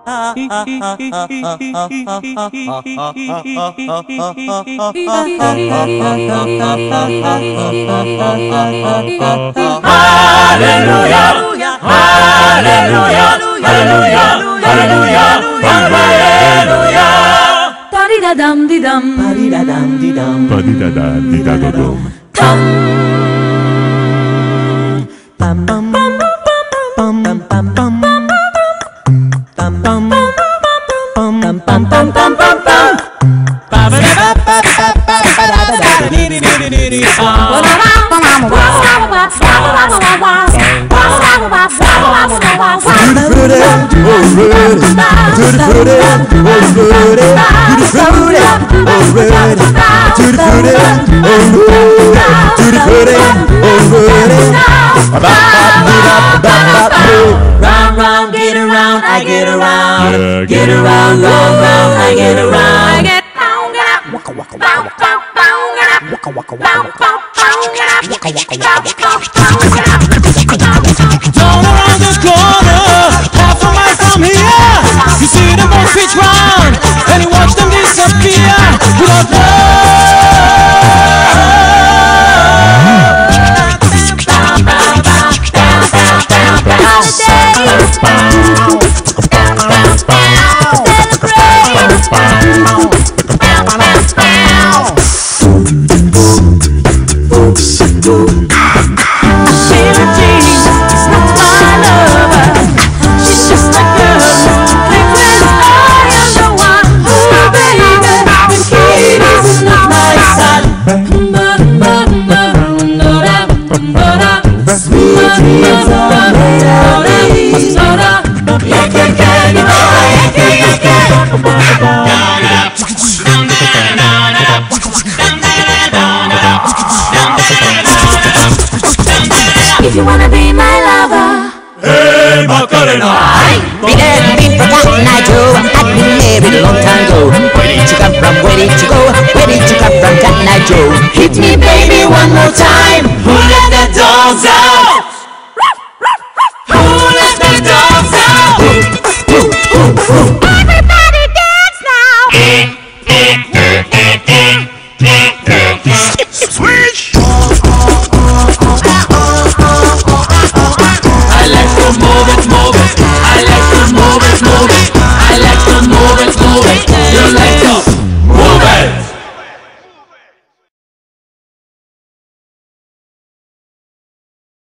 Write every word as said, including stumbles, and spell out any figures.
Hallelujah, hallelujah, hallelujah, hallelujah, hallelujah. Ba-di-da-dum, di-dum, Ba-di-da-dum, di-dum, Ba-di-da-da, di-da-do-dum. Tum. Bum bum bum bum bum bum bum bum bum bum bum bum bum bum bum bum. Round, round, get around, I get around. Yeah, Get around, round, round, I get around. get down, get up, Waka waka down, waka down, down, get up, waka waka down, waka down, down, get up, waka waka down, waka. down, down, get up, down, down. Down around the corner, half a mile from here, you see them both switch round, and you watch them disappear without If you wanna be my lover, Hey, Macarena! Be dead, be forgotten, I do. I've been married a long time ago. Where did you come from? Where did you go? Where did you come from, Cotton Eye Joe? Hit me, baby, one more time. Who let the dogs out?